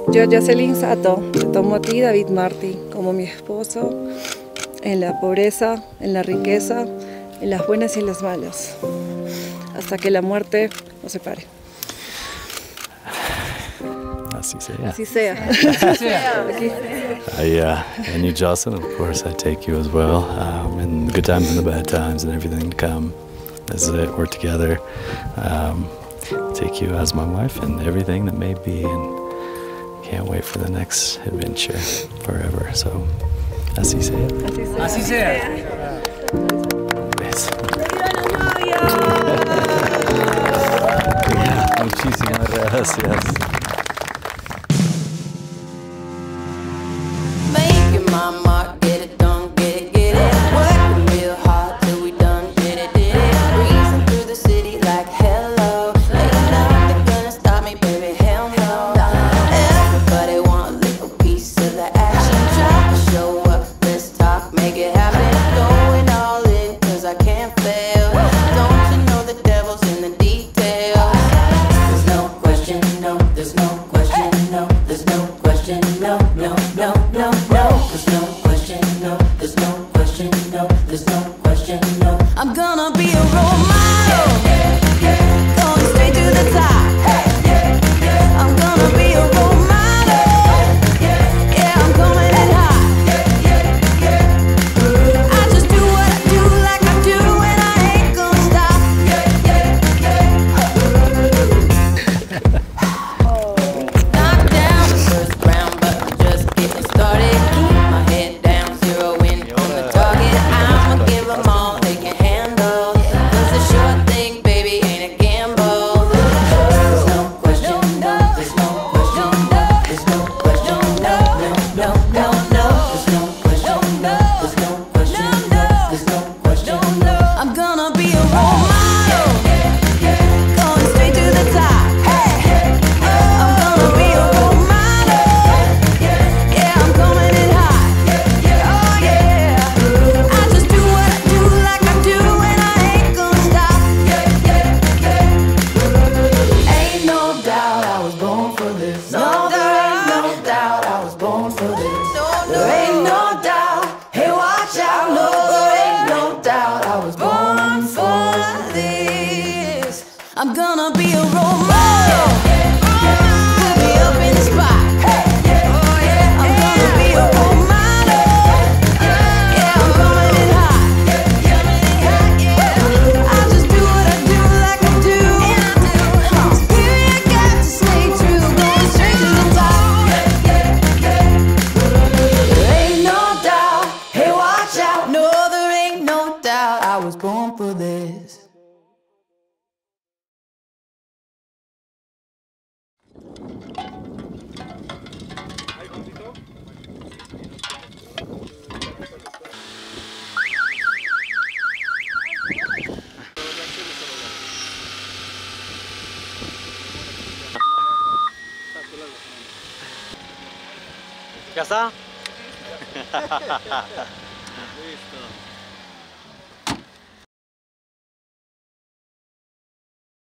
Yo, Jocelyn Sato, te tomo a ti, David Martí, como mi esposo, en la pobreza, en la riqueza, en las buenas y en las malas, hasta que la muerte nos separe. Así sea. Así sea. And you, Jocelyn, of course, I take you as well, in the good times and the bad times and everything to come. As we're together, take you as my wife and everything that may be, and can't wait for the next adventure forever. So, así sea. Así sea. Beso. Muchísimas gracias. My mark, get it done, get it, working real hard till we done, did it, breezing through the city like hello, ain't nothing gonna stop me, baby, hell no, everybody want a little piece of the action, try to show up, let's talk, make it happen, going all in, cause I can't fail, don't you know the devil's in the details, there's no question, no, there's no question, no, there's no question, no, no, no, no, no. There's no question, no. There's no question, no. There's no question, no. I'm gonna be a role model, going straight to the top. I'm gonna be a role model, yeah, I'm coming in hot. I just do what I do like I do, and I ain't gonna stop. Knock down the first round, but we're just getting started. My head down, zero in on the target. I'ma give them all they can handle, cause the short thing, baby, ain't a gamble. There's no question, no. There's no question, no. There's no question, no. No, no, no, no. There's no question, no. There's no question, no. There's no question, no. I'm gonna be a role model, going straight to the top. I'm gonna be a role model, yeah, I'm coming in hot. Oh yeah, I just do what I do like I do, and I ain't gonna stop. Ain't no doubt I was born for this. No, there ain't no doubt I was born for this. There ain't no doubt, hey watch out. No, there ain't no doubt I was born for this. I'm gonna be a role model, put me up in the spot. Oh yeah, I'm gonna be a role model, yeah, I'm coming in hot. I just do what I do like I do, spirit got to stay true, going straight to the top. There ain't no doubt, hey watch out. No, there ain't no doubt I was born for this. ¿Ya está?